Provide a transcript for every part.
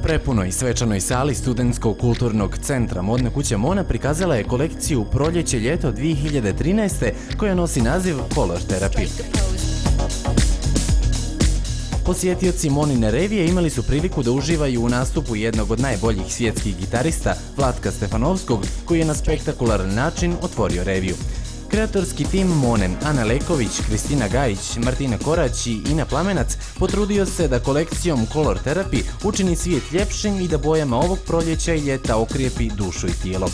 prepunoj svečanoj sali Studentskog kulturnog centra modne kuće Mona prikazala je kolekciju Proljeće-ljeto 2013. koja nosi naziv Color Therapy. Posjetioci Monine revije imali su priliku da uživaju u nastupu jednog od najboljih svjetskih gitarista, Vlatka Stefanovskog, koji je na spektakularan način otvorio reviju. Kreatorski tim Mone, Ana Leković, Kristina Gajić, Martina Korać i Ina Plamenac potrudio se da kolekcijom Color Therapy učini svijet ljepšim i da bojama ovog proljeća i ljeta okrijepi dušu i tijelo.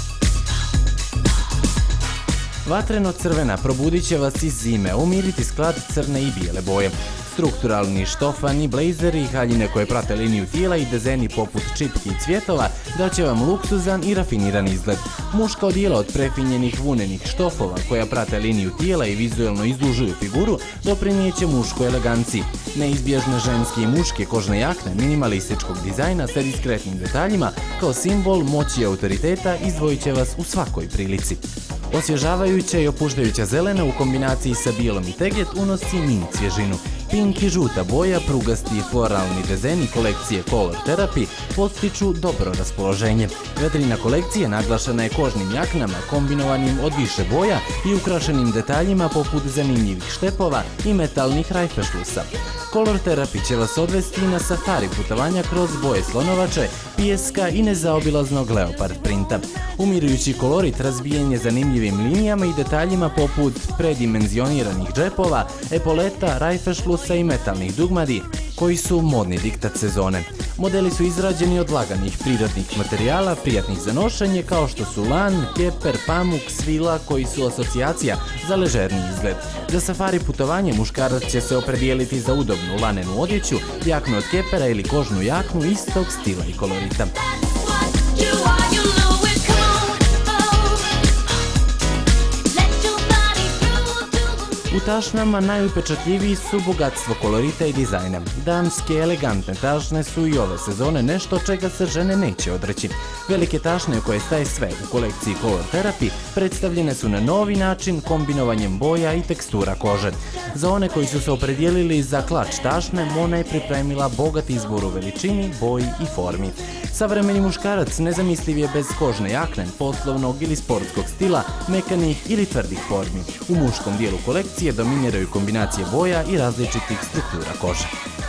Vatreno-crvena probudit će vas iz zime, umiriti sklad crne i bijele boje. Strukturalni štofani, blejzeri, haljine koje prate liniju tijela i dezeni poput čipki i cvjetova daće vam luksuzan i rafiniran izgled. Muška odijela od prefinjenih vunenih štofova koja prate liniju tijela i vizuelno izdužuju figuru doprinijeće muškoj eleganciji. Neizbježne ženske i muške kožne jakne minimalističkog dizajna sa diskretnim detaljima kao simbol moći i autoriteta izdvojit će vas u svakoj prilici. Osvježavajuća i opuštajuća zelena u kombinaciji sa bijelom i teget unosi mint svježinu. Pink i žuta boja, prugasti i floralni dezeni kolekcije Color Therapy postiču dobro raspoloženje. Vetrina kolekcije naglašena je kožnim jaknama kombinovanim od više boja i ukrašenim detaljima poput zanimljivih štepova i metalnih rajfešlusa. Color Therapy će vas odvesti na safari putovanja kroz boje slonovače, pijeska i nezaobilaznog leopard printa. Umirujući kolorit razbijen je zanimljivim linijama i detaljima poput predimenzioniranih džepova, epoleta, rajfešlusa i metalnih dugmadi, koji su modni diktat sezone. Modeli su izrađeni od laganih prirodnih materijala, prijatnih za nošenje kao što su lan, keper, pamuk, svila koji su asocijacija za ležerniji izgled. Za safari putovanje muškarac će se opredijeliti za udobnu lanenu odjeću, jaknu od kepera ili kožnu jaknu istog stila i kolorita. U tašnama najupečatljiviji su bogatstvo kolorita i dizajna. Damske elegantne tašne su i ove sezone nešto čega se žene neće odreći. Velike tašne u koje staje sve u kolekciji Color Therapy predstavljene su na novi način kombinovanjem boja i tekstura kože. Za one koji su se opredijelili za klač tašne, Mona je pripremila bogat izbor u veličini, boji i formi. Savremeni muškarac nezamisliv je bez kožne jakne, poslovnog ili sportskog stila, mekanih ili tvrdih formi. U muškom dijelu kolekcije dominiraju kombinacije boja i različitih struktura kože.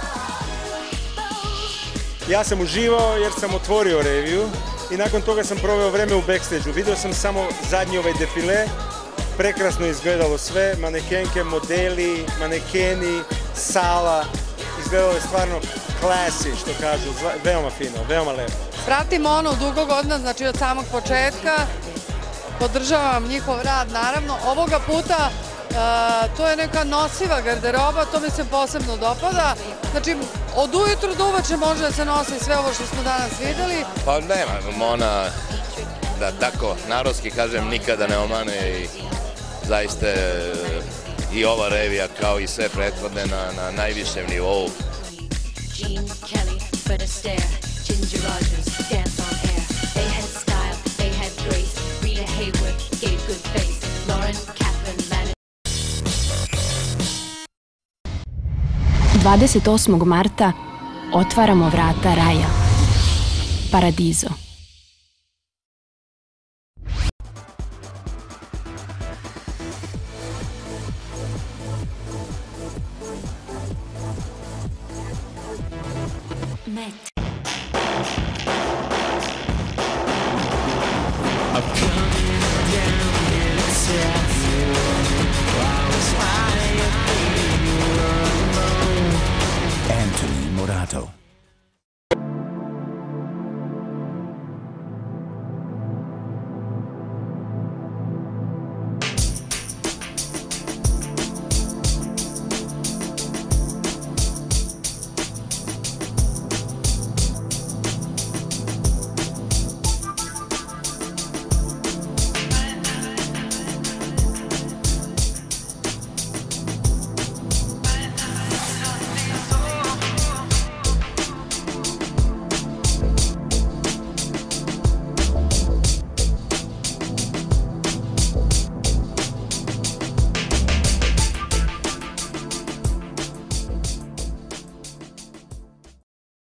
Ja sam uživao jer sam otvorio reviju i nakon toga sam proveo vreme u backstage-u. Vidio sam samo zadnji defile, prekrasno izgledalo sve, manekenke, modeli, manekeni, sala, izgledalo je stvarno classy, što kažu, veoma fino, veoma lepo. Pratim ono dugo godina, znači od samog početka, podržavam njihov rad naravno. Ovoga puta to je neka nosiva garderoba, to mi se posebno dopada. Znači, od ujutru do uveče može da se nosi sve ovo što smo danas videli. Pa nema, Mona, da tako narodski kažem, nikada ne omane i zaista i ova revija kao i sve prethodne na najvišem nivou. They had style, they had grace. Rita Hayworth gave good face. Lauren Catherine managed. 28. marta otvaramo vrata raja. Paradizo. Met.